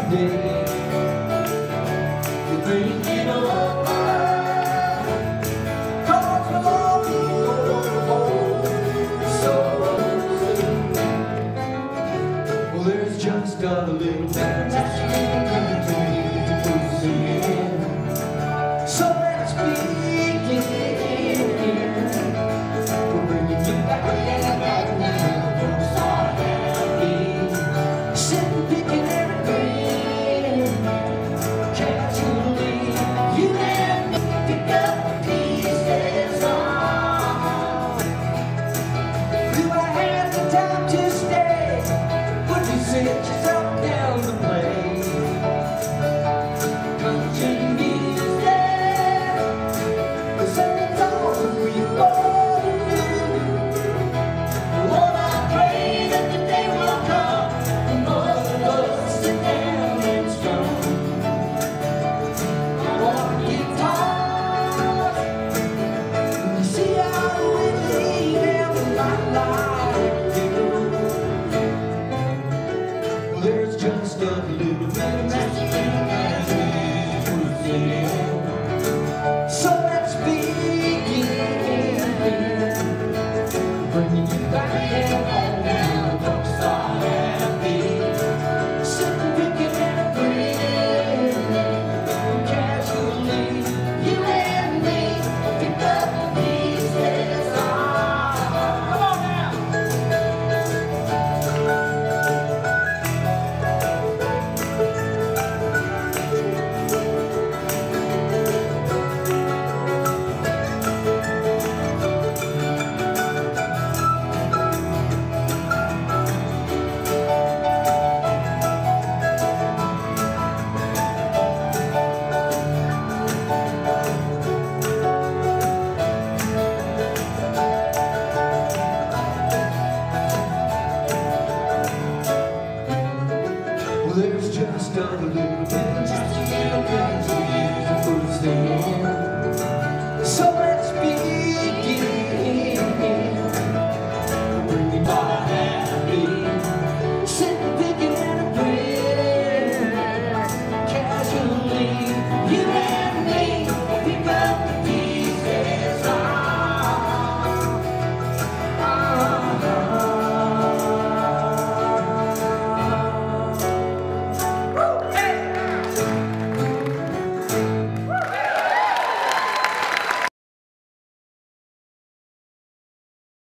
day. You're thinking of cause we'll all be old so soon. Well, there's just a little bit so let's begin. We're bringing you back now. Folks are happy, sitting picking everything casually. You and me pick up the pieces. Do I have the time to stay? Would you sit yourself down to play? Country music, the something's awesome we both do. Lord, I pray that the day will come and both of us sit down and strum our guitars and see how we live our life together. Well, there's just a little bit of so let's begin. Bringing you back now. Folks are happy, sitting picking and grinning casually. You and me pick up the pieces. Come on now. Well, there's just a little bit, just a little bit to use the first thing.